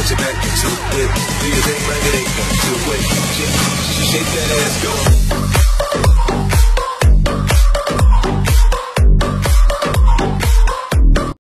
Put your back into it. Do your thing like it ain't nothing.